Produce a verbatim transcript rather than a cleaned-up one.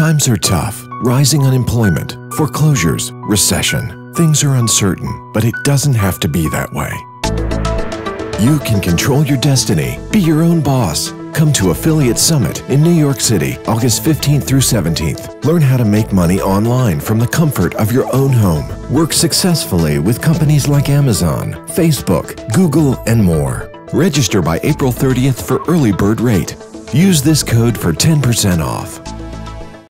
Times are tough. Rising unemployment, foreclosures, recession. Things are uncertain, but it doesn't have to be that way. You can control your destiny. Be your own boss. Come to Affiliate Summit in New York City, August fifteenth through seventeenth. Learn how to make money online from the comfort of your own home. Work successfully with companies like Amazon, Facebook, Google, and more. Register by April thirtieth for early bird rate. Use this code for ten percent off.